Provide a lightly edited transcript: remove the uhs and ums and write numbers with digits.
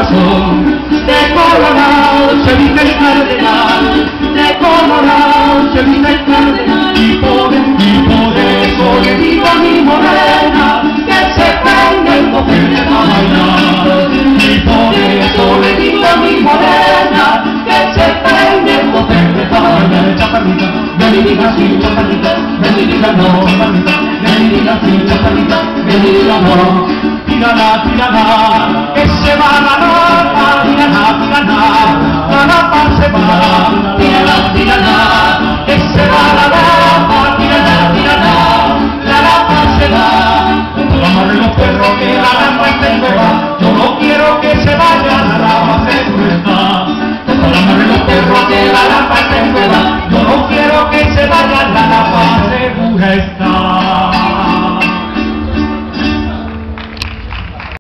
corazón. De Colorado se viste el cardenal, de Colorado se viste el cardenal. Y por eso le digo a mi morena que se prende el copete para bailar. Y por eso le digo a mi morena que se prende el copete para bailar. Chaparrita, ven y diga sí, chaparrita, ven y diga no, chaparrita, ven y diga sí, chaparrita, ven y diga no. Tírala, tírala.